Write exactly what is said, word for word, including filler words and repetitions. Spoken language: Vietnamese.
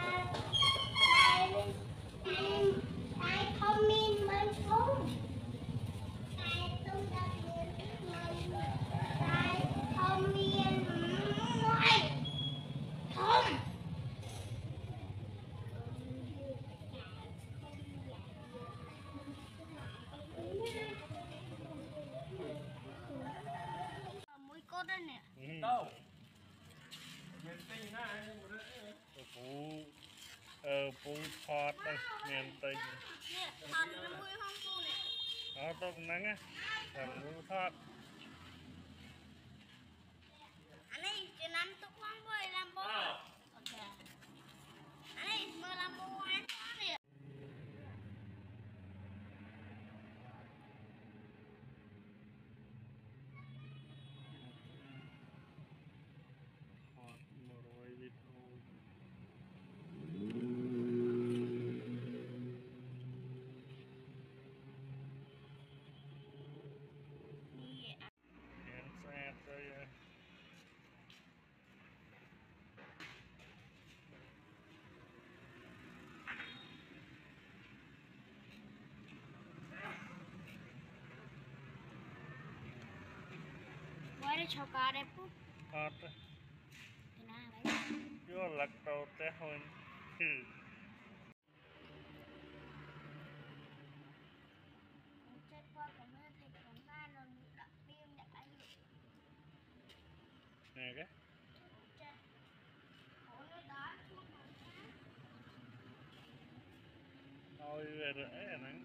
cốt đây nè. Đâu? Miền Tây na hay một đấy. Phú ờ Phú Thọt đây, miền Tây. Nè, thằng nó mui không cô nè. Đó tôi cũng nắng á. Thằng Phú Thọt. Anh ấy chỉ nắm tục không vui làm bố. Ok. Anh ấy vừa làm bố ăn quá nè. Xe tới Quay đi cho cá đẹp phút. Thọt Thế nào đấy? vô lật đầu té hơn. Chết qua của mình thì cũng ba lần đặt phim để anh Nè cái chết. Ủa nó đói chút mà. thôi về rễ nắng.